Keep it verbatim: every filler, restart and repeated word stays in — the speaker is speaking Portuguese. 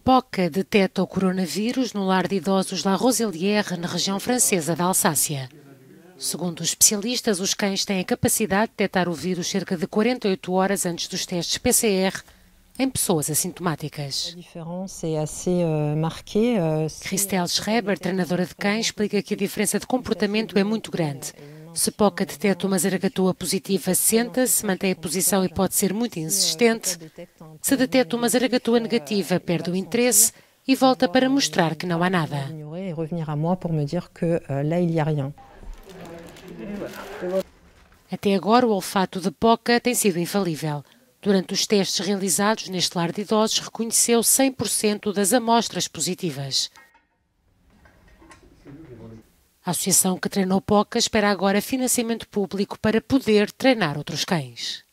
POCA detecta o coronavírus no lar de idosos La Roselière, na região francesa da Alsácia. Segundo os especialistas, os cães têm a capacidade de detectar o vírus cerca de quarenta e oito horas antes dos testes P C R em pessoas assintomáticas. Christelle Schreiber, treinadora de cães, explica que a diferença de comportamento é muito grande. Se POCA detecta uma zaragatua positiva, senta-se, mantém a posição e pode ser muito insistente. Se detecta uma zaragatua negativa, perde o interesse e volta para mostrar que não há nada. Até agora, o olfato de POCA tem sido infalível. Durante os testes realizados neste lar de idosos, reconheceu cem por cento das amostras positivas. A associação que treinou POCA espera agora financiamento público para poder treinar outros cães.